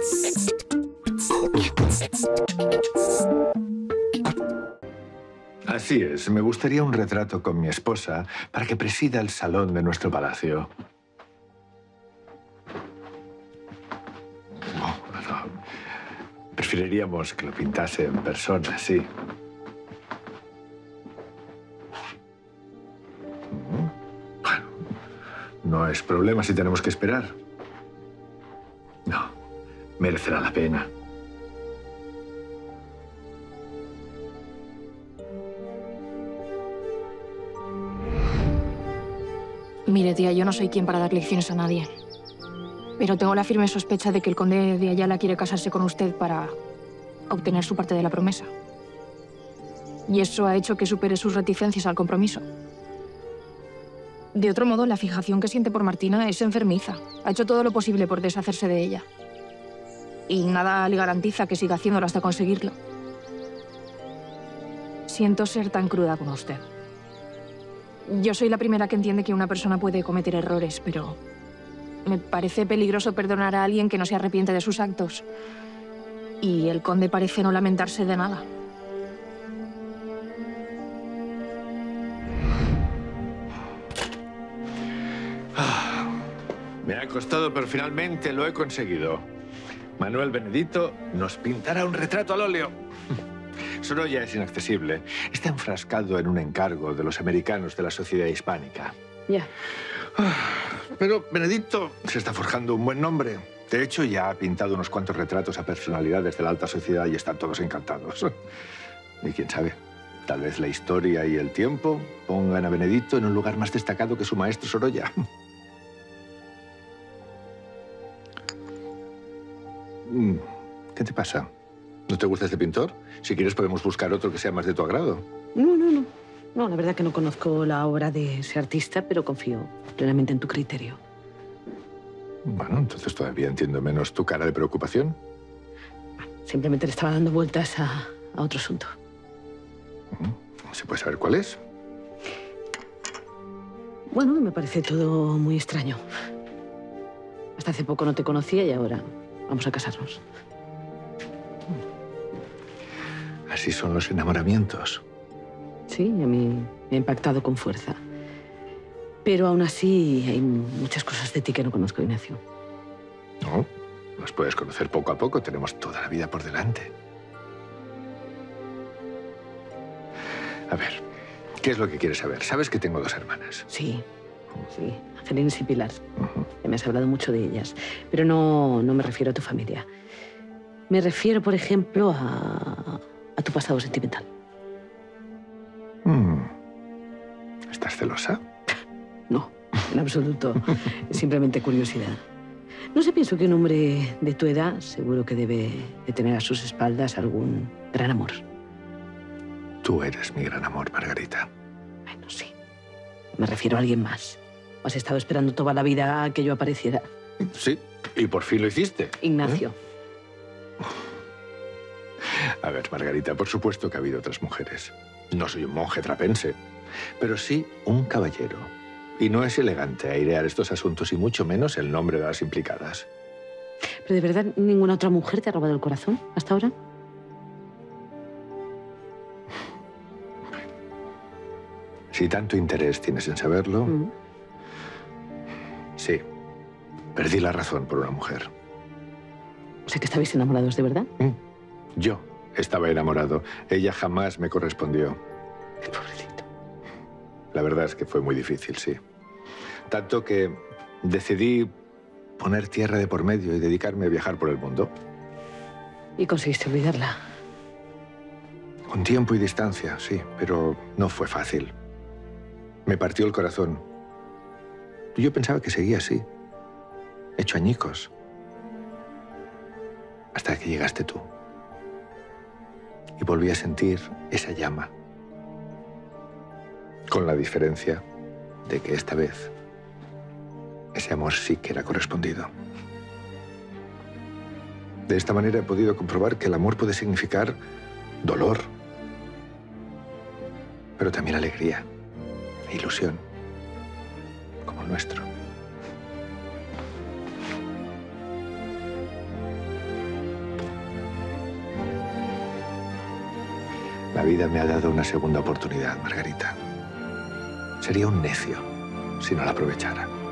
Así es, me gustaría un retrato con mi esposa para que presida el salón de nuestro palacio. No. Preferiríamos que lo pintase en persona, sí. Bueno, no es problema si tenemos que esperar. No, merecerá la pena. Mire, tía, yo no soy quien para dar lecciones a nadie. Pero tengo la firme sospecha de que el conde de Ayala quiere casarse con usted para obtener su parte de la promesa. Y eso ha hecho que supere sus reticencias al compromiso. De otro modo, la fijación que siente por Martina es enfermiza. Ha hecho todo lo posible por deshacerse de ella. Y nada le garantiza que siga haciéndolo hasta conseguirlo. Siento ser tan cruda como usted. Yo soy la primera que entiende que una persona puede cometer errores, pero me parece peligroso perdonar a alguien que no se arrepiente de sus actos. Y el conde parece no lamentarse de nada. Me ha costado, pero finalmente lo he conseguido. Manuel Benedito nos pintará un retrato al óleo. Sorolla es inaccesible. Está enfrascado en un encargo de los americanos de la sociedad hispánica. Ya. Pero Benedito se está forjando un buen nombre. De hecho, ya ha pintado unos cuantos retratos a personalidades de la alta sociedad y están todos encantados. Y quién sabe, tal vez la historia y el tiempo pongan a Benedito en un lugar más destacado que su maestro Sorolla. ¿Qué te pasa? ¿No te gusta este pintor? Si quieres podemos buscar otro que sea más de tu agrado. No. No, la verdad que no conozco la obra de ese artista, pero confío plenamente en tu criterio. Bueno, entonces todavía entiendo menos tu cara de preocupación. Simplemente le estaba dando vueltas a otro asunto. ¿Se puede saber cuál es? Bueno, me parece todo muy extraño. Hasta hace poco no te conocía y ahora vamos a casarnos. Así son los enamoramientos. Sí, a mí me ha impactado con fuerza. Pero aún así hay muchas cosas de ti que no conozco, Ignacio. No, las puedes conocer poco a poco. Tenemos toda la vida por delante. A ver, ¿qué es lo que quieres saber? Sabes que tengo 2 hermanas. Sí, Angelines y Pilar. Ya me has hablado mucho de ellas. Pero no me refiero a tu familia. Me refiero, por ejemplo, a tu pasado sentimental. ¿Estás celosa? No, en absoluto. Es simplemente curiosidad. No sé, pienso que un hombre de tu edad seguro que debe de tener a sus espaldas algún gran amor. Tú eres mi gran amor, Margarita. Bueno, sí. Me refiero a alguien más. ¿O has estado esperando toda la vida a que yo apareciera? Sí, y por fin lo hiciste. Ignacio. A ver, Margarita, por supuesto que ha habido otras mujeres. No soy un monje trapense, pero sí un caballero. Y no es elegante airear estos asuntos y mucho menos el nombre de las implicadas. ¿Pero de verdad ninguna otra mujer te ha robado el corazón hasta ahora? Si tanto interés tienes en saberlo... Sí, perdí la razón por una mujer. O sea que estabais enamorados de verdad. Yo estaba enamorado. Ella jamás me correspondió. El pobrecito. La verdad es que fue muy difícil, sí. Tanto que decidí poner tierra de por medio y dedicarme a viajar por el mundo. ¿Y conseguiste olvidarla? Con tiempo y distancia, sí, pero no fue fácil. Me partió el corazón. Yo pensaba que seguía así, hecho añicos. Hasta que llegaste tú. Y volví a sentir esa llama. Con la diferencia de que esta vez ese amor sí que era correspondido. De esta manera he podido comprobar que el amor puede significar dolor, pero también alegría e ilusión, como el nuestro. vida me ha dado una segunda oportunidad, Margarita. Sería un necio si no la aprovechara.